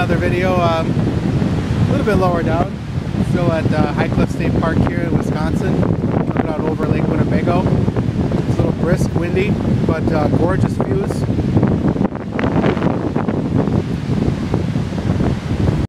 another video. A little bit lower down, still at High Cliff State Park here in Wisconsin, looking out over Lake Winnebago. It's a little brisk, windy, but gorgeous views.